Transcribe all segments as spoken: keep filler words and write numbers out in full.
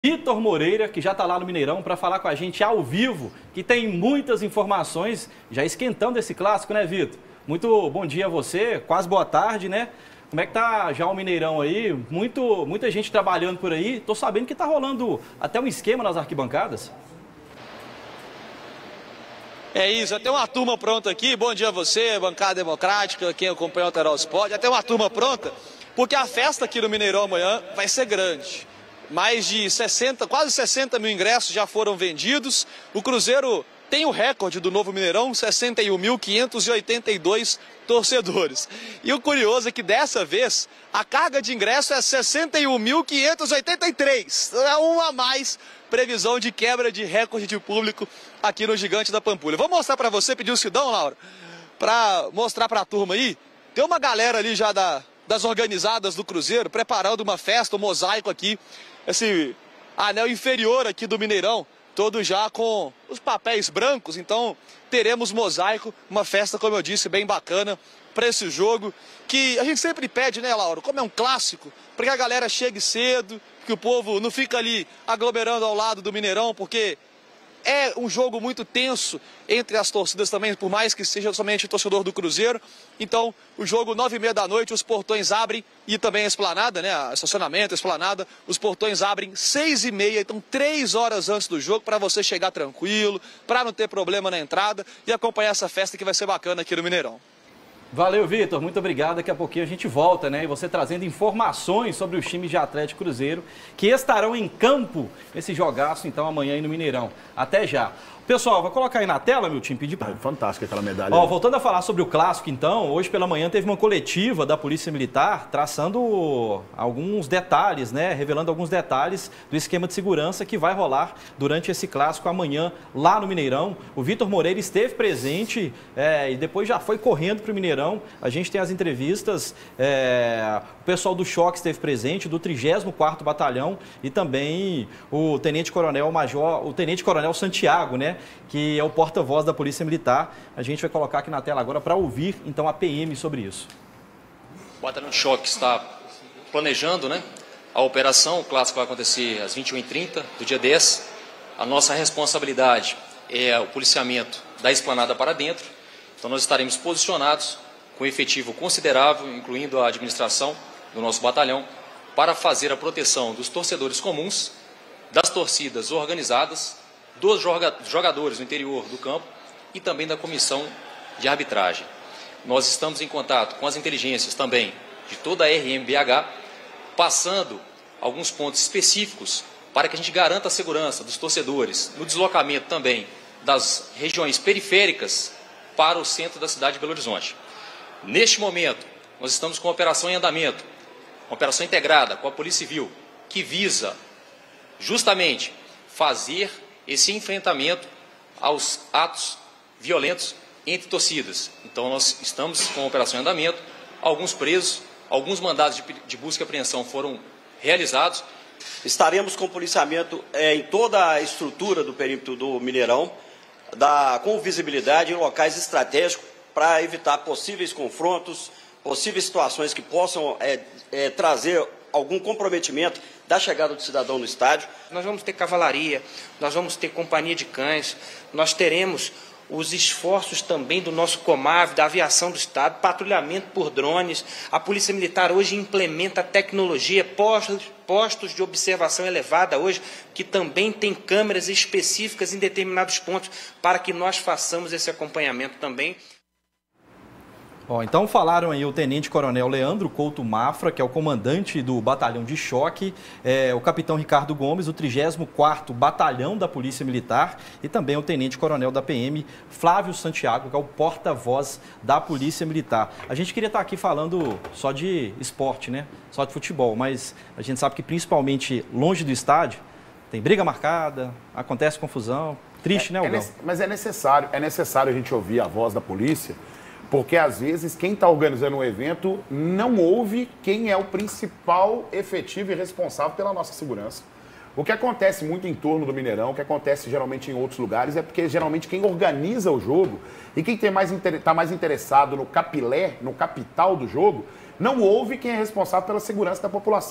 Vitor Moreira, que já está lá no Mineirão para falar com a gente ao vivo, que tem muitas informações, já esquentando esse clássico, né, Vitor? Muito bom dia a você, quase boa tarde, né? Como é que tá já o Mineirão aí? Muito, muita gente trabalhando por aí. Tô sabendo que tá rolando até um esquema nas arquibancadas. É isso, até uma turma pronta aqui. Bom dia a você, bancada democrática, quem acompanha o Teral Sport. Até uma turma pronta, porque a festa aqui no Mineirão amanhã vai ser grande. Mais de sessenta, quase sessenta mil ingressos já foram vendidos. O Cruzeiro tem o recorde do novo Mineirão, sessenta e um mil quinhentos e oitenta e dois torcedores. E o curioso é que dessa vez a carga de ingresso é sessenta e um mil quinhentos e oitenta e três. É um a mais, previsão de quebra de recorde de público aqui no Gigante da Pampulha. Vou mostrar para você, pedir o Sidão, Laura, para mostrar para a turma aí. Tem uma galera ali já da, das organizadas do Cruzeiro preparando uma festa, um mosaico aqui. Esse anel inferior aqui do Mineirão, todo já com os papéis brancos, então teremos mosaico, uma festa, como eu disse, bem bacana para esse jogo, que a gente sempre pede, né, Laura, como é um clássico, para que a galera chegue cedo, que o povo não fica ali aglomerando ao lado do Mineirão, porque é um jogo muito tenso entre as torcidas também, por mais que seja somente o torcedor do Cruzeiro. Então, o jogo nove e meia da noite, os portões abrem, e também a esplanada, né, a estacionamento, a esplanada, os portões abrem seis e meia, então três horas antes do jogo, para você chegar tranquilo, para não ter problema na entrada e acompanhar essa festa que vai ser bacana aqui no Mineirão. Valeu, Vitor. Muito obrigado. Daqui a pouquinho a gente volta, né? E você trazendo informações sobre os times de Atlético Cruzeiro que estarão em campo nesse jogaço, então, amanhã aí no Mineirão. Até já. Pessoal, vou colocar aí na tela, meu time, pedir para... Fantástica aquela medalha. Ó, voltando a falar sobre o clássico, então, hoje pela manhã teve uma coletiva da Polícia Militar traçando alguns detalhes, né? Revelando alguns detalhes do esquema de segurança que vai rolar durante esse clássico amanhã lá no Mineirão. O Vitor Moreira esteve presente é, e depois já foi correndo para o Mineirão. A gente tem as entrevistas, é, o pessoal do Choque esteve presente, do trigésimo quarto Batalhão e também o Tenente Coronel Major, o Tenente Coronel Santiago, né? Que é o porta-voz da Polícia Militar. A gente vai colocar aqui na tela agora para ouvir, então, a P M sobre isso. O Batalhão de Choque está planejando, né, a operação. O clássico vai acontecer às vinte e uma e trinta do dia dez. A nossa responsabilidade é o policiamento da esplanada para dentro. Então, nós estaremos posicionados com efetivo considerável, incluindo a administração do nosso batalhão, para fazer a proteção dos torcedores comuns, das torcidas organizadas, dos jogadores no interior do campo e também da comissão de arbitragem. Nós estamos em contato com as inteligências também de toda a R M B H, passando alguns pontos específicos para que a gente garanta a segurança dos torcedores no deslocamento também das regiões periféricas para o centro da cidade de Belo Horizonte. Neste momento, nós estamos com uma operação em andamento, uma operação integrada com a Polícia Civil, que visa justamente fazer esse enfrentamento aos atos violentos entre torcidas. Então, nós estamos com a operação em andamento, alguns presos, alguns mandados de, de busca e apreensão foram realizados. Estaremos com policiamento é, em toda a estrutura do perímetro do Mineirão, da, com visibilidade em locais estratégicos para evitar possíveis confrontos, possíveis situações que possam é, é, trazer algum comprometimento da chegada do cidadão no estádio. Nós vamos ter cavalaria, nós vamos ter companhia de cães, nós teremos os esforços também do nosso Comave, da aviação do Estado, patrulhamento por drones. A Polícia Militar hoje implementa tecnologia, postos, postos de observação elevada hoje, que também tem câmeras específicas em determinados pontos para que nós façamos esse acompanhamento também. Ó, então falaram aí o Tenente Coronel Leandro Couto Mafra, que é o comandante do Batalhão de Choque, é, o Capitão Ricardo Gomes, o trigésimo quarto Batalhão da Polícia Militar e também o Tenente Coronel da P M, Flávio Santiago, que é o porta-voz da Polícia Militar. A gente queria estar aqui falando só de esporte, né? Só de futebol, mas a gente sabe que principalmente longe do estádio tem briga marcada, acontece confusão. Triste, é, né, Algão? É mas é necessário, é necessário a gente ouvir a voz da polícia, porque, às vezes, quem está organizando o evento não ouve quem é o principal efetivo e responsável pela nossa segurança. O que acontece muito em torno do Mineirão, o que acontece geralmente em outros lugares, é porque, geralmente, quem organiza o jogo e quem está mais, tá mais interessado no capilé, no capital do jogo, não ouve quem é responsável pela segurança da população.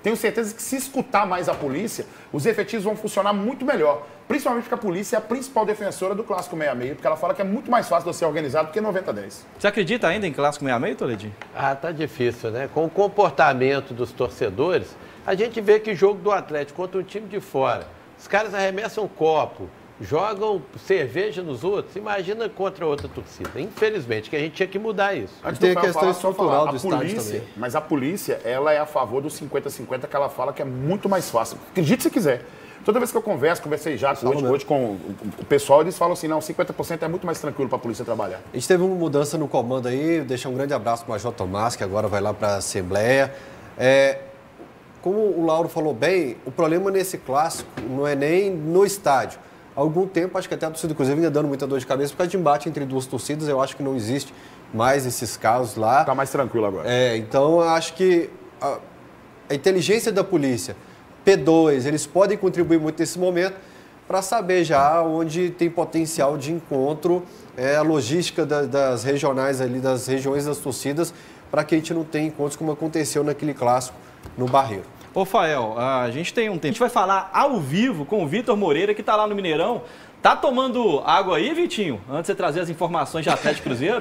tenho certeza que se escutar mais a polícia, os efetivos vão funcionar muito melhor. Principalmente porque a polícia é a principal defensora do Clássico seis a seis, porque ela fala que é muito mais fácil de ser organizado do que noventa a dez. Você acredita ainda em Clássico seis a seis, Toledinho? Ah, tá difícil, né? Com o comportamento dos torcedores, a gente vê que jogo do Atlético contra um time de fora, os caras arremessam copo, jogam cerveja nos outros, imagina contra outra torcida. Infelizmente, que a gente tinha que mudar isso. Antes tem a questão estrutural do estádio polícia, também. Mas a polícia, ela é a favor do cinquenta a cinquenta, que ela fala que é muito mais fácil. Acredite se quiser. Toda vez que eu converso, conversei já hoje, hoje com o pessoal, eles falam assim, não, cinquenta por cento é muito mais tranquilo para a polícia trabalhar. A gente teve uma mudança no comando aí, deixar um grande abraço para o Major Tomás, que agora vai lá para a Assembleia. É, como o Lauro falou bem, o problema nesse clássico não é nem no estádio. Há algum tempo, acho que até a torcida do Cruzeiro vinha dando muita dor de cabeça por causa de embate entre duas torcidas. Eu acho que não existe mais esses casos lá. Está mais tranquilo agora. É, então, eu acho que a, a inteligência da polícia, P dois, eles podem contribuir muito nesse momento para saber já onde tem potencial de encontro, é, a logística da, das regionais ali, das regiões das torcidas, para que a gente não tenha encontros como aconteceu naquele clássico no Barreiro. Ô, Fael, a gente tem um tempo. A gente vai falar ao vivo com o Vitor Moreira, que está lá no Mineirão. Tá tomando água aí, Vitinho? Antes de você trazer as informações de Atlético Cruzeiro?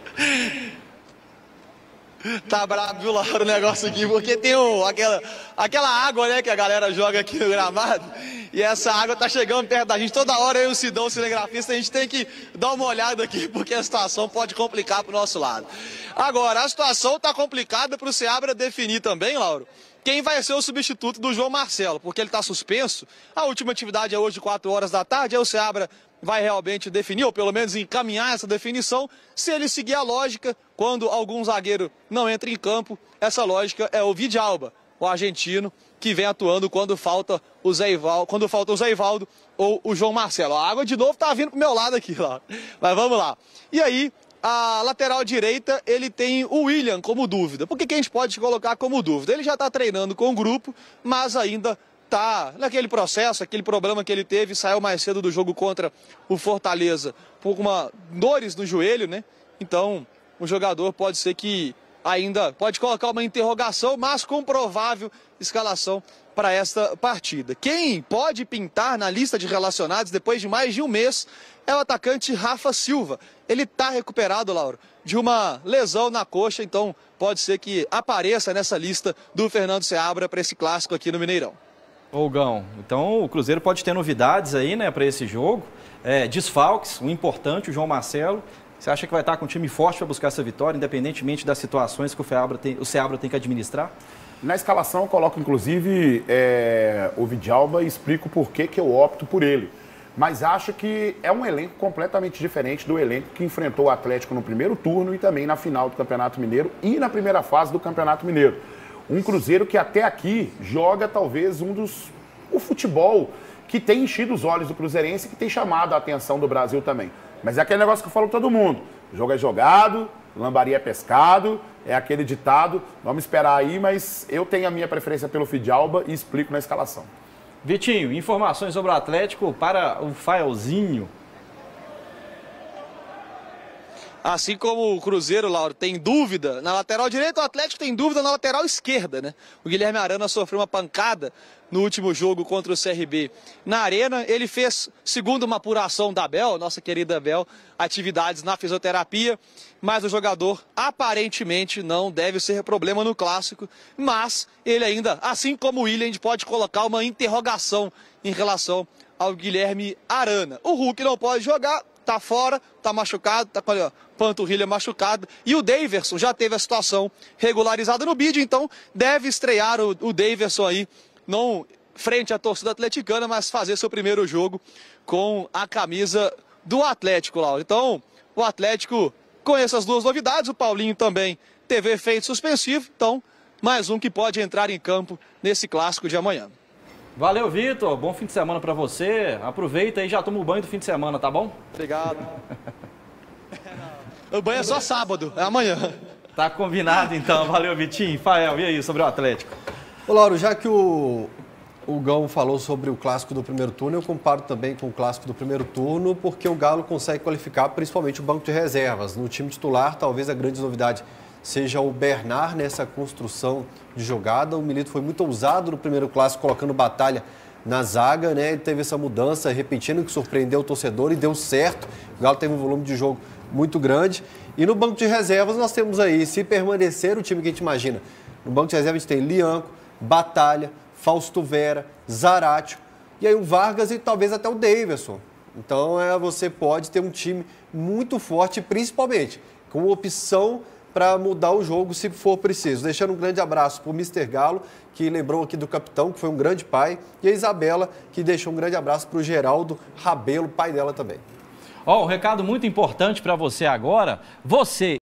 Tá brabo, viu, Laura, o negócio aqui, porque tem o, aquela, aquela água, né, que a galera joga aqui no gramado, e essa água tá chegando perto da gente. Toda hora eu e o Sidão, o cinegrafista, a gente tem que dar uma olhada aqui, porque a situação pode complicar pro nosso lado. Agora, a situação tá complicada pro Seabra definir também, Lauro, quem vai ser o substituto do João Marcelo, porque ele está suspenso. A última atividade é hoje, quatro horas da tarde, aí o Seabra vai realmente definir, ou pelo menos encaminhar essa definição. Se ele seguir a lógica, quando algum zagueiro não entra em campo, essa lógica é o Vidalba, o argentino, que vem atuando quando falta o Zé Ivaldo, quando falta o Zé Ivaldo ou o João Marcelo. A água de novo tá vindo pro meu lado aqui, lá. Mas vamos lá. E aí, a lateral direita, ele tem o William como dúvida. Por que que a gente pode colocar como dúvida? Ele já está treinando com o grupo, mas ainda está naquele processo, aquele problema que ele teve, saiu mais cedo do jogo contra o Fortaleza por uma dores no joelho, né? Então, o jogador pode ser que ainda pode colocar uma interrogação, mas com provável escalação para esta partida. Quem pode pintar na lista de relacionados depois de mais de um mês é o atacante Rafa Silva. Ele está recuperado, Lauro, de uma lesão na coxa, então pode ser que apareça nessa lista do Fernando Seabra para esse clássico aqui no Mineirão. Ô, Gão, então o Cruzeiro pode ter novidades aí, né, para esse jogo. É, desfalques, o importante, o João Marcelo. Você acha que vai estar com um time forte para buscar essa vitória, independentemente das situações que o Seabra tem, o Seabra tem que administrar? Na escalação eu coloco, inclusive, é, o Vidalba e explico por que que eu opto por ele. Mas acho que é um elenco completamente diferente do elenco que enfrentou o Atlético no primeiro turno e também na final do Campeonato Mineiro e na primeira fase do Campeonato Mineiro. Um Cruzeiro que até aqui joga talvez um dos... o futebol que tem enchido os olhos do cruzeirense e que tem chamado a atenção do Brasil também. Mas é aquele negócio que eu falo para todo mundo. O jogo é jogado, lambaria é pescado, é aquele ditado. Vamos esperar aí, mas eu tenho a minha preferência pelo Vidalba e explico na escalação. Vitinho, informações sobre o Atlético para o Faelzinho. Assim como o Cruzeiro, Lauro, tem dúvida na lateral direita, o Atlético tem dúvida na lateral esquerda, né? O Guilherme Arana sofreu uma pancada no último jogo contra o C R B na Arena. Ele fez, segundo uma apuração da Bel, nossa querida Bel, atividades na fisioterapia, mas o jogador aparentemente não deve ser problema no clássico, mas ele ainda, assim como o William, pode colocar uma interrogação em relação ao Guilherme Arana. O Hulk não pode jogar, tá fora, tá machucado, tá com a panturrilha machucada. E o Daverson já teve a situação regularizada no bid, então deve estrear o, o Daverson aí, não frente à torcida atleticana, mas fazer seu primeiro jogo com a camisa do Atlético, Lauro. Então, o Atlético com essas duas novidades, o Paulinho também teve efeito suspensivo, então mais um que pode entrar em campo nesse clássico de amanhã. Valeu, Vitor. Bom fim de semana para você. Aproveita e já toma o banho do fim de semana, tá bom? Obrigado. O banho é só sábado, é amanhã. Tá combinado, então. Valeu, Vitinho. Fael, e aí, sobre o Atlético? Ô, Lauro, já que o, o Gão falou sobre o clássico do primeiro turno, eu comparo também com o clássico do primeiro turno, porque o Galo consegue qualificar principalmente o banco de reservas. No time titular, talvez a grande novidade seja o Bernard nessa construção de jogada. O Milito foi muito ousado no primeiro clássico, colocando Batalha na zaga, né? Ele teve essa mudança repentina que surpreendeu o torcedor e deu certo. O Galo teve um volume de jogo muito grande. E no banco de reservas nós temos aí, se permanecer o time que a gente imagina, no banco de reservas a gente tem Lianco, Batalha, Fausto Vera, Zaratio, e aí o Vargas e talvez até o Davidson. Então é, você pode ter um time muito forte, principalmente com opção para mudar o jogo se for preciso. Deixando um grande abraço para o mister Galo, que lembrou aqui do capitão, que foi um grande pai, e a Isabela, que deixou um grande abraço para o Geraldo Rabelo, pai dela também. Ó, um recado muito importante para você agora. Você